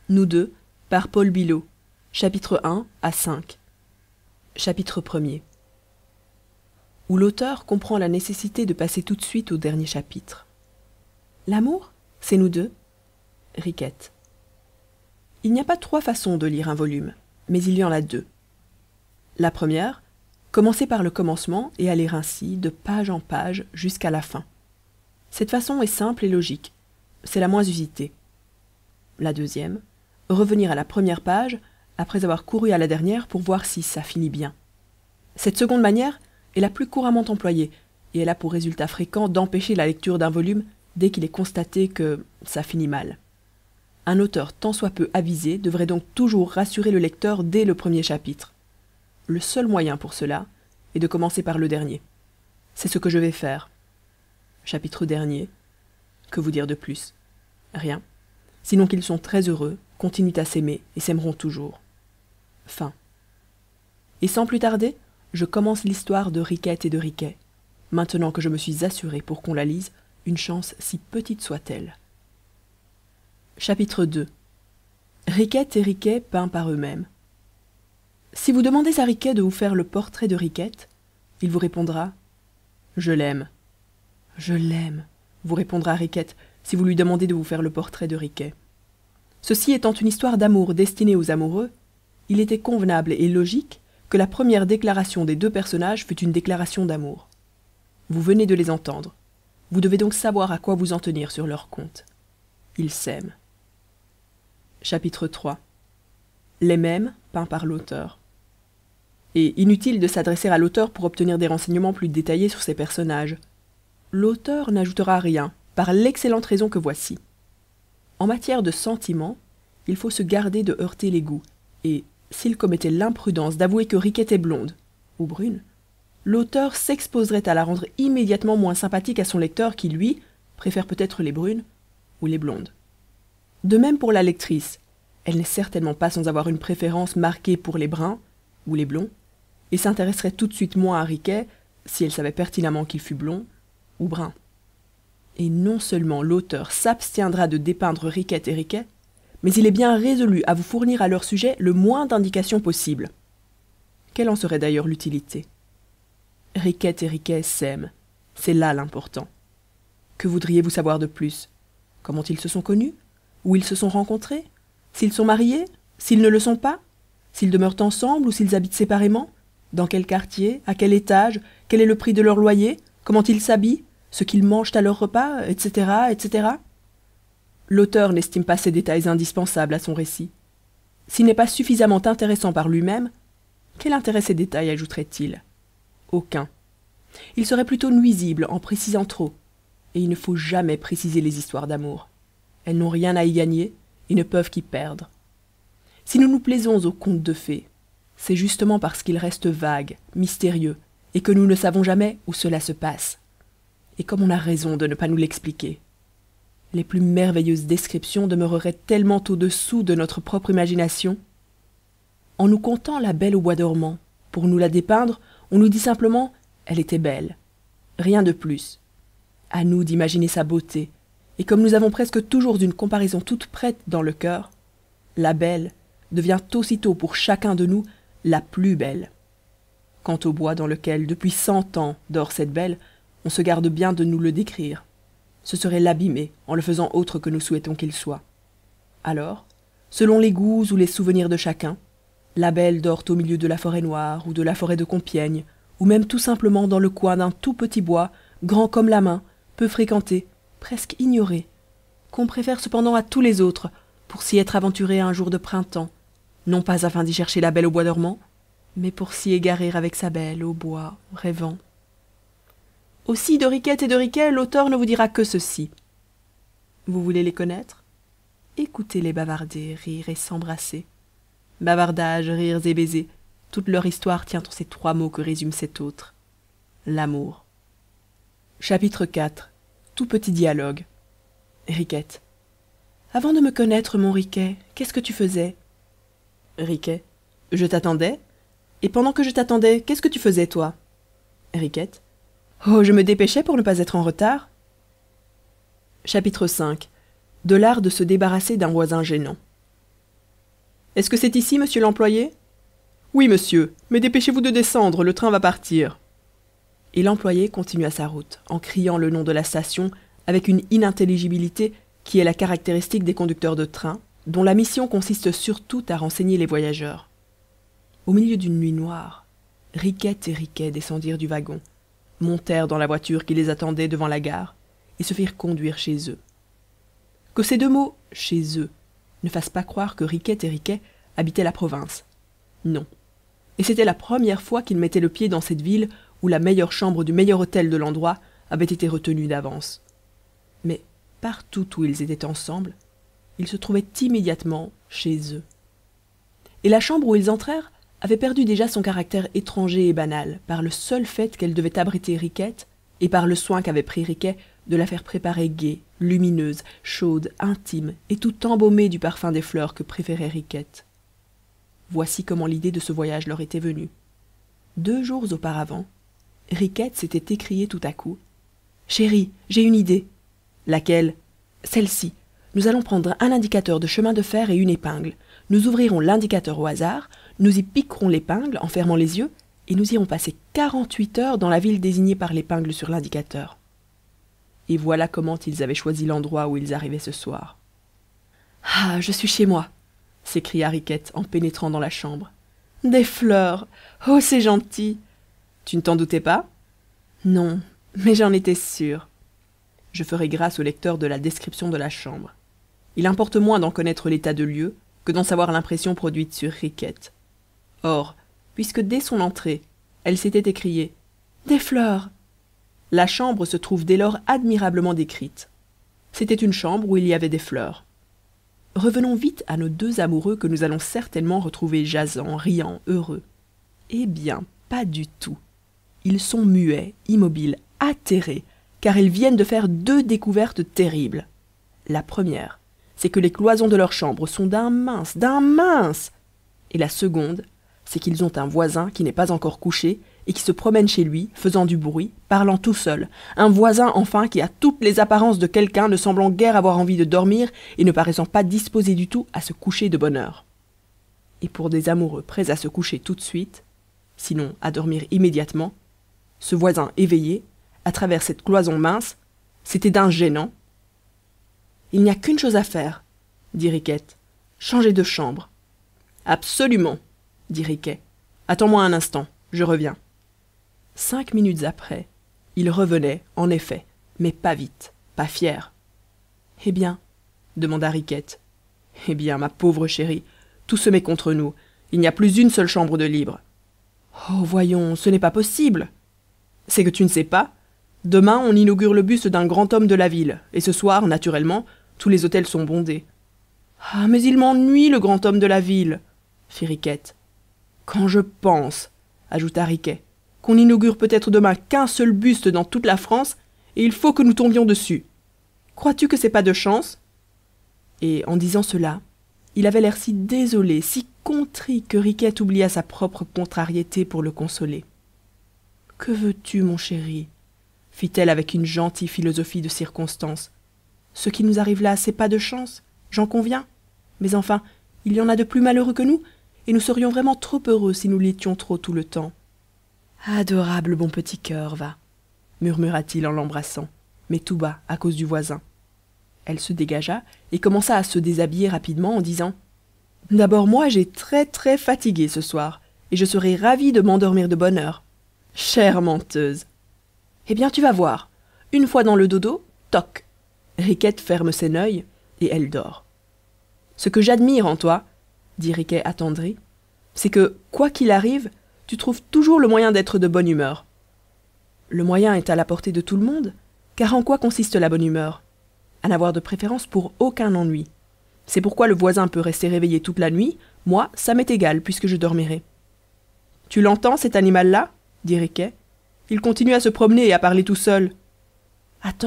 Nous deux, par Paul Billaud. Chapitres 1 à 5. Chapitre 1er. Où l'auteur comprend la nécessité de passer tout de suite au dernier chapitre. L'amour, c'est nous deux. Riquette. Il n'y a pas 3 façons de lire un volume, mais il y en a 2. La première, commencer par le commencement et aller ainsi, de page en page, jusqu'à la fin. Cette façon est simple et logique. C'est la moins usitée. La deuxième, revenir à la première page, après avoir couru à la dernière pour voir si ça finit bien. Cette seconde manière est la plus couramment employée, et elle a pour résultat fréquent d'empêcher la lecture d'un volume dès qu'il est constaté que ça finit mal. Un auteur tant soit peu avisé devrait donc toujours rassurer le lecteur dès le premier chapitre. Le seul moyen pour cela est de commencer par le dernier. C'est ce que je vais faire. Chapitre dernier. Que vous dire de plus? Rien. Sinon qu'ils sont très heureux, continuent à s'aimer et s'aimeront toujours. Fin. Et sans plus tarder, je commence l'histoire de Riquette et de Riquet, maintenant que je me suis assuré pour qu'on la lise, une chance si petite soit-elle. Chapitre 2. Riquette et Riquet peints par eux-mêmes. Si vous demandez à Riquet de vous faire le portrait de Riquette, il vous répondra « Je l'aime ». « Je l'aime », vous répondra Riquette si vous lui demandez de vous faire le portrait de Riquet. Ceci étant une histoire d'amour destinée aux amoureux, il était convenable et logique que la première déclaration des 2 personnages fût une déclaration d'amour. Vous venez de les entendre. Vous devez donc savoir à quoi vous en tenir sur leur compte. Ils s'aiment. Chapitre 3. Les mêmes peints par l'auteur. Et inutile de s'adresser à l'auteur pour obtenir des renseignements plus détaillés sur ses personnages. L'auteur n'ajoutera rien, par l'excellente raison que voici. En matière de sentiments, il faut se garder de heurter les goûts, et, s'il commettait l'imprudence d'avouer que Riquette est blonde, ou brune, l'auteur s'exposerait à la rendre immédiatement moins sympathique à son lecteur qui, lui, préfère peut-être les brunes ou les blondes. De même pour la lectrice, elle n'est certainement pas sans avoir une préférence marquée pour les bruns ou les blonds, et s'intéresserait tout de suite moins à Riquet si elle savait pertinemment qu'il fût blond ou brun. Et non seulement l'auteur s'abstiendra de dépeindre Riquette et Riquet, mais il est bien résolu à vous fournir à leur sujet le moins d'indications possible. Quelle en serait d'ailleurs l'utilité? Riquette et Riquet s'aiment, c'est là l'important. Que voudriez-vous savoir de plus? Comment ils se sont connus? Où ils se sont rencontrés? S'ils sont mariés? S'ils ne le sont pas? S'ils demeurent ensemble ou s'ils habitent séparément? Dans quel quartier? À quel étage? Quel est le prix de leur loyer? Comment ils s'habillent? Ce qu'ils mangent à leur repas, etc., etc. L'auteur n'estime pas ces détails indispensables à son récit. S'il n'est pas suffisamment intéressant par lui-même, quel intérêt ces détails ajouterait-il? Aucun. Il serait plutôt nuisible en précisant trop, et il ne faut jamais préciser les histoires d'amour. Elles n'ont rien à y gagner et ne peuvent qu'y perdre. Si nous nous plaisons aux contes de fées, c'est justement parce qu'ils restent vagues, mystérieux, et que nous ne savons jamais où cela se passe. Et comme on a raison de ne pas nous l'expliquer. Les plus merveilleuses descriptions demeureraient tellement au-dessous de notre propre imagination. En nous contant la Belle au bois dormant, pour nous la dépeindre, on nous dit simplement « elle était belle ». Rien de plus. À nous d'imaginer sa beauté, et comme nous avons presque toujours une comparaison toute prête dans le cœur, la Belle devient aussitôt pour chacun de nous la plus belle. Quant au bois dans lequel, depuis 100 ans, dort cette Belle, on se garde bien de nous le décrire. Ce serait l'abîmer en le faisant autre que nous souhaitons qu'il soit. Alors, selon les goûts ou les souvenirs de chacun, la Belle dort au milieu de la forêt noire ou de la forêt de Compiègne, ou même tout simplement dans le coin d'un tout petit bois, grand comme la main, peu fréquenté, presque ignoré, qu'on préfère cependant à tous les autres, pour s'y être aventuré un jour de printemps, non pas afin d'y chercher la Belle au bois dormant, mais pour s'y égarer avec sa Belle au bois, rêvant. Aussi de Riquette et de Riquet, l'auteur ne vous dira que ceci. Vous voulez les connaître? Écoutez-les bavarder, rire et s'embrasser. Bavardage, rires et baisers, toute leur histoire tient en ces 3 mots que résume cet autre. L'amour. Chapitre 4. Tout petit dialogue. Riquette. Avant de me connaître, mon Riquet, qu'est-ce que tu faisais? Riquet. Je t'attendais. Et pendant que je t'attendais, qu'est-ce que tu faisais, toi? Riquette. Oh, je me dépêchais pour ne pas être en retard. Chapitre 5. De l'art de se débarrasser d'un voisin gênant. Est-ce que c'est ici, monsieur l'employé ? Oui, monsieur, mais dépêchez-vous de descendre, le train va partir. Et l'employé continua sa route, en criant le nom de la station avec une inintelligibilité qui est la caractéristique des conducteurs de train, dont la mission consiste surtout à renseigner les voyageurs. Au milieu d'une nuit noire, Riquette et Riquet descendirent du wagon, montèrent dans la voiture qui les attendait devant la gare et se firent conduire chez eux. Que ces deux mots « chez eux » ne fassent pas croire que Riquette et Riquet habitaient la province. Non. Et c'était la première fois qu'ils mettaient le pied dans cette ville où la meilleure chambre du meilleur hôtel de l'endroit avait été retenue d'avance. Mais partout où ils étaient ensemble, ils se trouvaient immédiatement chez eux. Et la chambre où ils entrèrent avait perdu déjà son caractère étranger et banal par le seul fait qu'elle devait abriter Riquette et par le soin qu'avait pris Riquet de la faire préparer gaie, lumineuse, chaude, intime et tout embaumée du parfum des fleurs que préférait Riquette. Voici comment l'idée de ce voyage leur était venue. 2 jours auparavant, Riquette s'était écriée tout à coup: « Chérie, j'ai une idée. »« Laquelle ?»« Celle-ci. Nous allons prendre un indicateur de chemin de fer et une épingle. Nous ouvrirons l'indicateur au hasard, nous y piquerons l'épingle en fermant les yeux, et nous irons passer 48 heures dans la ville désignée par l'épingle sur l'indicateur. » Et voilà comment ils avaient choisi l'endroit où ils arrivaient ce soir. « Ah, je suis chez moi !» s'écria Riquette en pénétrant dans la chambre. « Des fleurs! Oh, c'est gentil !»« Tu ne t'en doutais pas ?»« Non, mais j'en étais sûre. » Je ferai grâce au lecteur de la description de la chambre. Il importe moins d'en connaître l'état de lieu que d'en savoir l'impression produite sur Riquette. Or, puisque dès son entrée, elle s'était écriée « Des fleurs !» la chambre se trouve dès lors admirablement décrite. C'était une chambre où il y avait des fleurs. Revenons vite à nos 2 amoureux que nous allons certainement retrouver jasants, riants, heureux. Eh bien, pas du tout. Ils sont muets, immobiles, atterrés, car ils viennent de faire 2 découvertes terribles. La première, c'est que les cloisons de leur chambre sont d'un mince, Et la seconde, c'est qu'ils ont un voisin qui n'est pas encore couché et qui se promène chez lui, faisant du bruit, parlant tout seul. Un voisin, enfin, qui a toutes les apparences de quelqu'un ne semblant guère avoir envie de dormir et ne paraissant pas disposé du tout à se coucher de bonne heure. Et pour des amoureux prêts à se coucher tout de suite, sinon à dormir immédiatement, ce voisin éveillé, à travers cette cloison mince, c'était d'un gênant. « Il n'y a qu'une chose à faire, » dit Riquette. « Changer de chambre. »« Absolument, » dit Riquet. « Attends-moi un instant, je reviens. » 5 minutes après, il revenait, en effet, mais pas vite, pas fier. « Eh bien ?» demanda Riquette. « Eh bien, ma pauvre chérie, tout se met contre nous. Il n'y a plus une seule chambre de libre. »« Oh, voyons, ce n'est pas possible. »« C'est que tu ne sais pas. Demain, on inaugure le buste d'un grand homme de la ville, et ce soir, naturellement, tous les hôtels sont bondés. »« Ah, mais il m'ennuie, le grand homme de la ville, » fit Riquette. « Quand je pense, » ajouta Riquet, « qu'on inaugure peut-être demain qu'un seul buste dans toute la France, et il faut que nous tombions dessus. Crois-tu que c'est pas de chance ?» Et en disant cela, il avait l'air si désolé, si contrit que Riquette oublia sa propre contrariété pour le consoler. « Que veux-tu, mon chéri ?» fit-elle avec une gentille philosophie de circonstance. « Ce qui nous arrive là, c'est pas de chance, j'en conviens. Mais enfin, il y en a de plus malheureux que nous, et nous serions vraiment trop heureux si nous l'étions trop tout le temps. »« Adorable bon petit cœur, va » murmura-t-il en l'embrassant, mais tout bas, à cause du voisin. Elle se dégagea et commença à se déshabiller rapidement en disant « D'abord moi, j'ai très très fatigué ce soir, et je serai ravie de m'endormir de bonne heure. Chère menteuse !»« Eh bien, tu vas voir. Une fois dans le dodo, toc !» Riquette ferme ses œils, et elle dort. « Ce que j'admire en toi, » dit Riquet attendri, « c'est que, quoi qu'il arrive, tu trouves toujours le moyen d'être de bonne humeur. » Le moyen est à la portée de tout le monde, car en quoi consiste la bonne humeur ? À n'avoir de préférence pour aucun ennui. C'est pourquoi le voisin peut rester réveillé toute la nuit, moi, ça m'est égal, puisque je dormirai. « Tu l'entends, cet animal-là » dit Riquet. « Il continue à se promener et à parler tout seul. »« Attends, »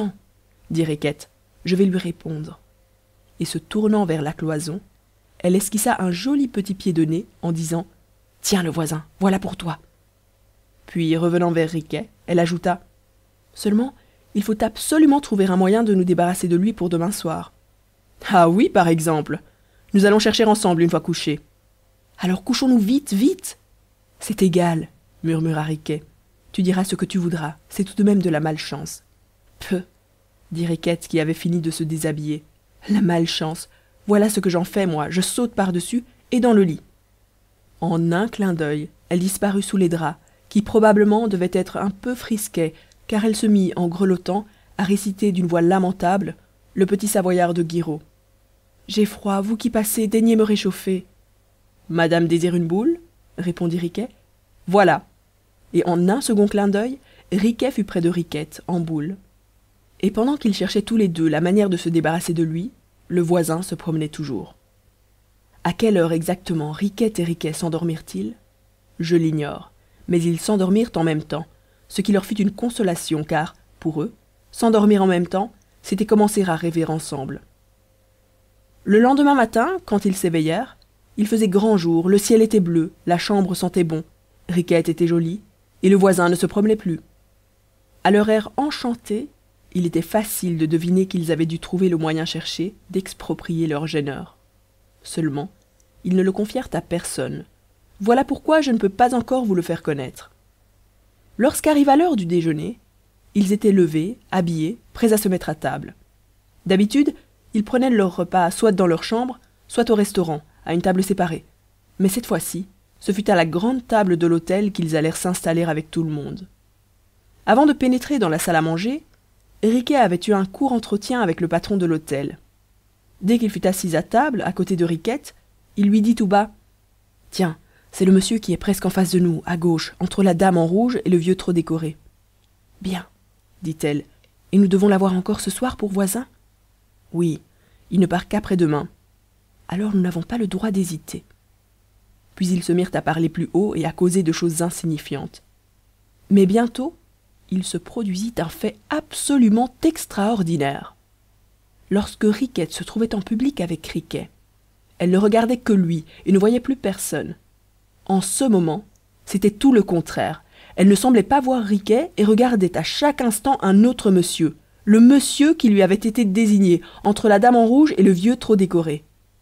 dit Riquette, « je vais lui répondre. » Et se tournant vers la cloison, elle esquissa un joli petit pied de nez en disant « Tiens le voisin, voilà pour toi. » Puis, revenant vers Riquet, elle ajouta « Seulement, il faut absolument trouver un moyen de nous débarrasser de lui pour demain soir. »« Ah oui, par exemple. Nous allons chercher ensemble une fois couchés. Alors couchons-nous vite, vite. C'est égal, murmura Riquet. Tu diras ce que tu voudras, c'est tout de même de la malchance. Peu, dit Riquette qui avait fini de se déshabiller. La malchance, voilà ce que j'en fais, moi, je saute par-dessus et dans le lit. En un clin d'œil, elle disparut sous les draps, qui probablement devaient être un peu frisquets, car elle se mit, en grelottant, à réciter d'une voix lamentable le petit savoyard de Guiraud. J'ai froid, vous qui passez, daignez me réchauffer. Madame désire une boule répondit Riquet. Voilà. Et en un second clin d'œil, Riquet fut près de Riquette, en boule. Et pendant qu'ils cherchaient tous les deux la manière de se débarrasser de lui, le voisin se promenait toujours. À quelle heure exactement Riquette et Riquet s'endormirent-ils? Je l'ignore, mais ils s'endormirent en même temps, ce qui leur fut une consolation car, pour eux, s'endormir en même temps, c'était commencer à rêver ensemble. Le lendemain matin, quand ils s'éveillèrent, il faisait grand jour, le ciel était bleu, la chambre sentait bon, Riquette était jolie, et le voisin ne se promenait plus. À leur air enchanté, il était facile de deviner qu'ils avaient dû trouver le moyen cherché d'exproprier leur gêneur. Seulement, ils ne le confièrent à personne. Voilà pourquoi je ne peux pas encore vous le faire connaître. Lorsqu'arriva l'heure du déjeuner, ils étaient levés, habillés, prêts à se mettre à table. D'habitude, ils prenaient leur repas soit dans leur chambre, soit au restaurant, à une table séparée. Mais cette fois-ci, ce fut à la grande table de l'hôtel qu'ils allèrent s'installer avec tout le monde. Avant de pénétrer dans la salle à manger, Riquet avait eu un court entretien avec le patron de l'hôtel. Dès qu'il fut assis à table, à côté de Riquette, il lui dit tout bas « Tiens, c'est le monsieur qui est presque en face de nous, à gauche, entre la dame en rouge et le vieux trop décoré. »« Bien, dit-elle, et nous devons l'avoir encore ce soir pour voisin ?»« Oui, il ne part qu'après-demain. »« Alors nous n'avons pas le droit d'hésiter. » Puis ils se mirent à parler plus haut et à causer de choses insignifiantes. Mais bientôt, il se produisit un fait absolument extraordinaire. Lorsque Riquette se trouvait en public avec Riquet, elle ne regardait que lui et ne voyait plus personne. En ce moment, c'était tout le contraire. Elle ne semblait pas voir Riquet et regardait à chaque instant un autre monsieur, le monsieur qui lui avait été désigné entre la dame en rouge et le vieux trop décoré.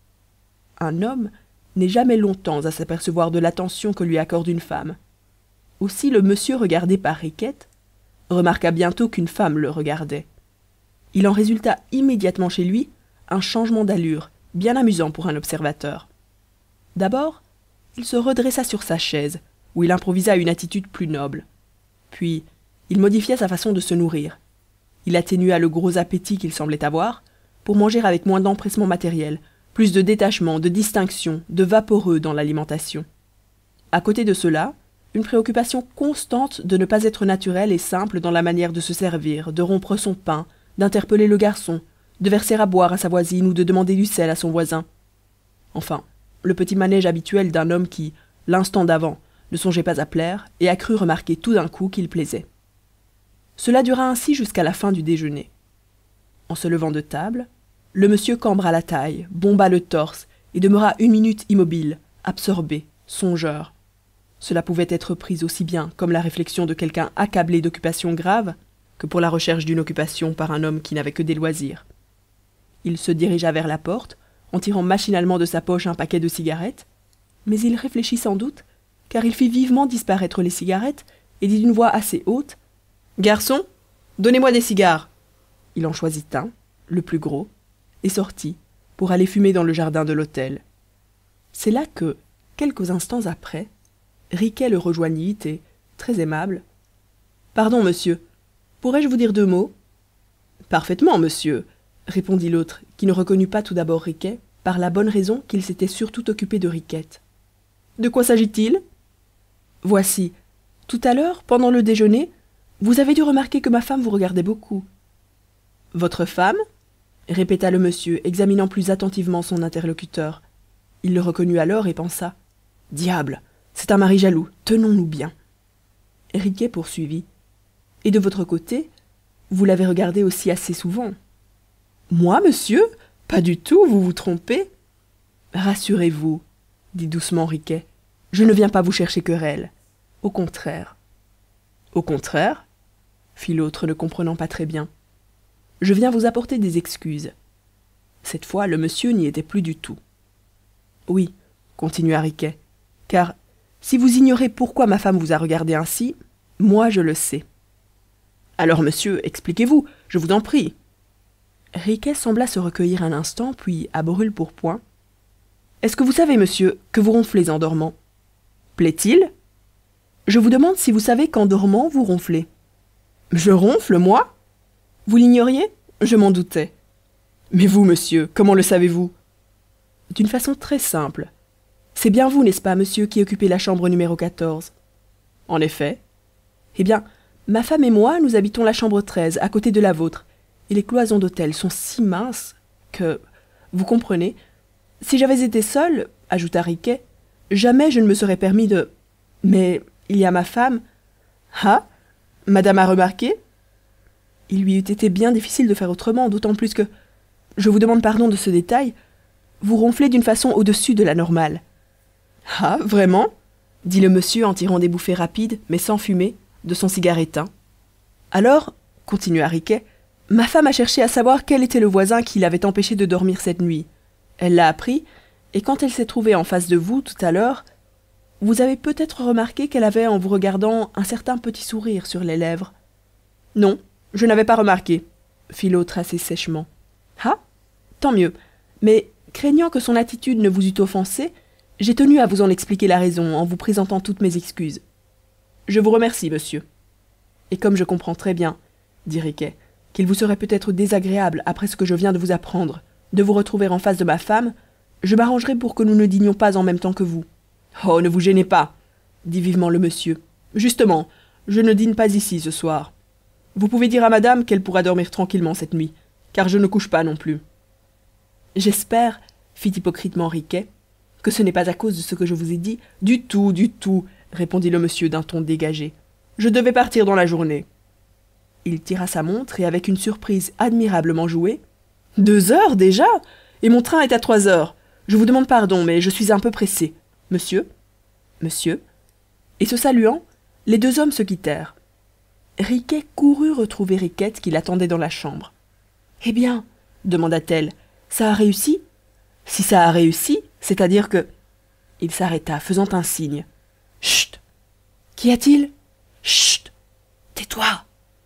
Un homme n'est jamais longtemps à s'apercevoir de l'attention que lui accorde une femme. Aussi le monsieur regardé par Riquette remarqua bientôt qu'une femme le regardait. Il en résulta immédiatement chez lui un changement d'allure, bien amusant pour un observateur. D'abord, il se redressa sur sa chaise, où il improvisa une attitude plus noble. Puis, il modifia sa façon de se nourrir. Il atténua le gros appétit qu'il semblait avoir, pour manger avec moins d'empressement matériel, plus de détachement, de distinction, de vaporeux dans l'alimentation. À côté de cela, une préoccupation constante de ne pas être naturel et simple dans la manière de se servir, de rompre son pain, d'interpeller le garçon, de verser à boire à sa voisine ou de demander du sel à son voisin. Enfin, le petit manège habituel d'un homme qui, l'instant d'avant, ne songeait pas à plaire et a cru remarquer tout d'un coup qu'il plaisait. Cela dura ainsi jusqu'à la fin du déjeuner. En se levant de table, le monsieur cambra la taille, bomba le torse et demeura une minute immobile, absorbé, songeur. Cela pouvait être pris aussi bien comme la réflexion de quelqu'un accablé d'occupations graves que pour la recherche d'une occupation par un homme qui n'avait que des loisirs. Il se dirigea vers la porte, en tirant machinalement de sa poche un paquet de cigarettes, mais il réfléchit sans doute, car il fit vivement disparaître les cigarettes et dit d'une voix assez haute « Garçon, donnez-moi des cigares !» Il en choisit un, le plus gros, et sortit, pour aller fumer dans le jardin de l'hôtel. C'est là que, quelques instants après, Riquet le rejoignit et, très aimable, « Pardon, monsieur, pourrais-je vous dire 2 mots ?»« Parfaitement, monsieur, » répondit l'autre, qui ne reconnut pas tout d'abord Riquet, par la bonne raison qu'il s'était surtout occupé de Riquette. « De quoi s'agit-il ?»« Voici, tout à l'heure, pendant le déjeuner, vous avez dû remarquer que ma femme vous regardait beaucoup. »« Votre femme ?» répéta le monsieur, examinant plus attentivement son interlocuteur. Il le reconnut alors et pensa « Diable, c'est un mari jaloux, tenons-nous bien. » Riquet poursuivit. « Et de votre côté, vous l'avez regardée aussi assez souvent. »« Moi, monsieur? Pas du tout, vous vous trompez. »« Rassurez-vous, dit doucement Riquet, je ne viens pas vous chercher querelle. Au contraire. »« Au contraire ?» fit l'autre, ne comprenant pas très bien. « Je viens vous apporter des excuses. » Cette fois, le monsieur n'y était plus du tout. « Oui, continua Riquet, car si vous ignorez pourquoi ma femme vous a regardé ainsi, moi je le sais. Alors, monsieur, expliquez-vous, je vous en prie. Riquet sembla se recueillir un instant, puis, à brûle-pourpoint: Est-ce que vous savez, monsieur, que vous ronflez en dormant? Plaît-il? Je vous demande si vous savez qu'en dormant, vous ronflez. Je ronfle, moi? Vous l'ignoriez? Je m'en doutais. Mais vous, monsieur, comment le savez-vous? D'une façon très simple. C'est bien vous, n'est-ce pas, monsieur, qui occupez la chambre numéro 14? En effet. Eh bien, ma femme et moi, nous habitons la chambre 13, à côté de la vôtre, et les cloisons d'hôtel sont si minces que, vous comprenez, si j'avais été seul, ajouta Riquet, jamais je ne me serais permis de... Mais il y a ma femme... Ah, madame a remarqué? Il lui eût été bien difficile de faire autrement, d'autant plus que... Je vous demande pardon de ce détail. Vous ronflez d'une façon au-dessus de la normale. Ah, vraiment? Dit le monsieur en tirant des bouffées rapides, mais sans fumée, de son cigare éteint. Alors, continua Riquet, ma femme a cherché à savoir quel était le voisin qui l'avait empêché de dormir cette nuit. Elle l'a appris, et quand elle s'est trouvée en face de vous tout à l'heure, vous avez peut-être remarqué qu'elle avait, en vous regardant, un certain petit sourire sur les lèvres. Non, je n'avais pas remarqué, fit l'autre assez sèchement. Ah, tant mieux, mais craignant que son attitude ne vous eût offensé, j'ai tenu à vous en expliquer la raison en vous présentant toutes mes excuses. Je vous remercie, monsieur. Et comme je comprends très bien, dit Riquet, qu'il vous serait peut-être désagréable, après ce que je viens de vous apprendre, de vous retrouver en face de ma femme, je m'arrangerai pour que nous ne dînions pas en même temps que vous. Oh, ne vous gênez pas, dit vivement le monsieur. Justement, je ne dîne pas ici ce soir. Vous pouvez dire à madame qu'elle pourra dormir tranquillement cette nuit, car je ne couche pas non plus. J'espère, fit hypocritement Riquet, que ce n'est pas à cause de ce que je vous ai dit. Du tout, répondit le monsieur d'un ton dégagé. Je devais partir dans la journée. Il tira sa montre et avec une surprise admirablement jouée. 2 heures déjà? Et mon train est à 3 heures. Je vous demande pardon, mais je suis un peu pressé. Monsieur? Monsieur? Et se saluant, les 2 hommes se quittèrent. Riquet courut retrouver Riquette qui l'attendait dans la chambre. Eh bien, demanda-t-elle, ça a réussi? Si ça a réussi, c'est-à-dire que... Il s'arrêta, faisant un signe. Chut! Qu'y a-t-il? Chut! Tais-toi!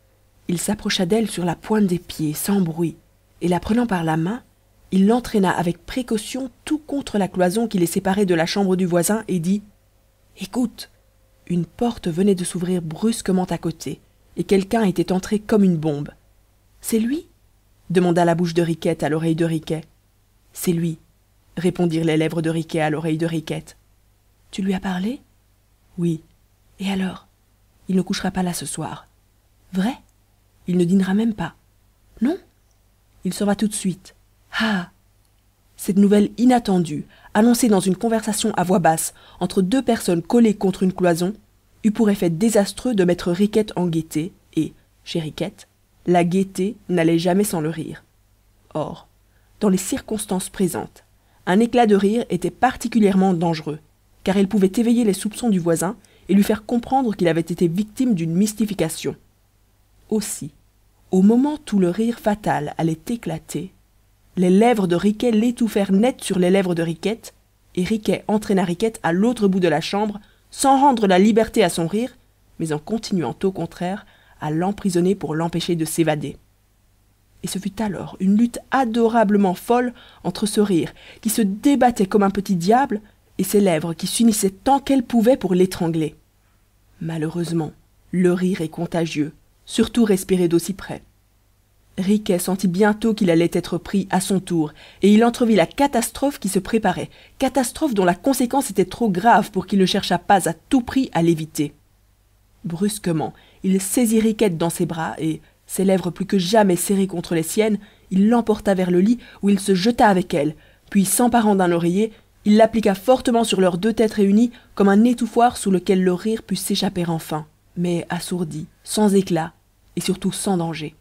Il s'approcha d'elle sur la pointe des pieds, sans bruit, et la prenant par la main, il l'entraîna avec précaution tout contre la cloison qui les séparait de la chambre du voisin et dit: Écoute! Une porte venait de s'ouvrir brusquement à côté, et quelqu'un était entré comme une bombe. C'est lui? Demanda la bouche de Riquette à l'oreille de Riquet. C'est lui, répondirent les lèvres de Riquet à l'oreille de Riquette. Tu lui as parlé? Oui. Et alors? Il ne couchera pas là ce soir. Vrai? Il ne dînera même pas. Non? Il s'en va tout de suite. Ah! Cette nouvelle inattendue, annoncée dans une conversation à voix basse entre 2 personnes collées contre une cloison, eut pour effet désastreux de mettre Riquette en gaieté, et, chez Riquette, la gaieté n'allait jamais sans le rire. Or, dans les circonstances présentes, un éclat de rire était particulièrement dangereux, car il pouvait éveiller les soupçons du voisin et lui faire comprendre qu'il avait été victime d'une mystification. Aussi, au moment où le rire fatal allait éclater, les lèvres de Riquet l'étouffèrent net sur les lèvres de Riquette, et Riquet entraîna Riquette à l'autre bout de la chambre, sans rendre la liberté à son rire, mais en continuant au contraire à l'emprisonner pour l'empêcher de s'évader. Et ce fut alors une lutte adorablement folle entre ce rire qui se débattait comme un petit diable et ses lèvres qui s'unissaient tant qu'elles pouvaient pour l'étrangler. Malheureusement, le rire est contagieux, surtout respiré d'aussi près. Riquet sentit bientôt qu'il allait être pris à son tour, et il entrevit la catastrophe qui se préparait, catastrophe dont la conséquence était trop grave pour qu'il ne cherchât pas à tout prix à l'éviter. Brusquement, il saisit Riquette dans ses bras et, ses lèvres plus que jamais serrées contre les siennes, il l'emporta vers le lit où il se jeta avec elle, puis s'emparant d'un oreiller, il l'appliqua fortement sur leurs 2 têtes réunies comme un étouffoir sous lequel le rire put s'échapper enfin, mais assourdi, sans éclat et surtout sans danger.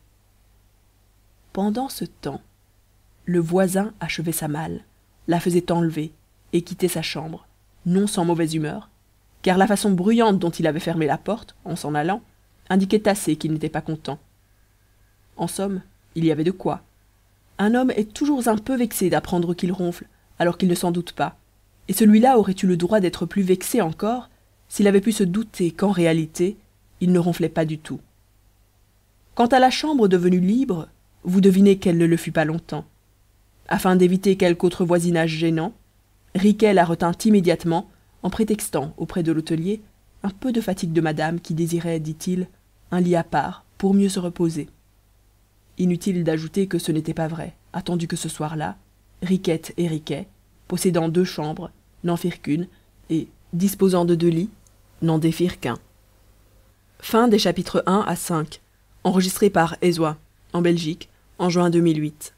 Pendant ce temps, le voisin achevait sa malle, la faisait enlever et quittait sa chambre, non sans mauvaise humeur, car la façon bruyante dont il avait fermé la porte, en s'en allant, indiquait assez qu'il n'était pas content. En somme, il y avait de quoi. Un homme est toujours un peu vexé d'apprendre qu'il ronfle, alors qu'il ne s'en doute pas, et celui-là aurait eu le droit d'être plus vexé encore s'il avait pu se douter qu'en réalité il ne ronflait pas du tout. Quant à la chambre devenue libre, vous devinez qu'elle ne le fut pas longtemps. Afin d'éviter quelque autre voisinage gênant, Riquet la retint immédiatement en prétextant auprès de l'hôtelier un peu de fatigue de madame qui désirait, dit-il, un lit à part pour mieux se reposer. Inutile d'ajouter que ce n'était pas vrai, attendu que ce soir-là, Riquette et Riquet, possédant 2 chambres, n'en firent qu'une, et, disposant de 2 lits, n'en défirent qu'un. Fin des chapitres 1 à 5, enregistrés par Ezoa, en Belgique, en juin 2008.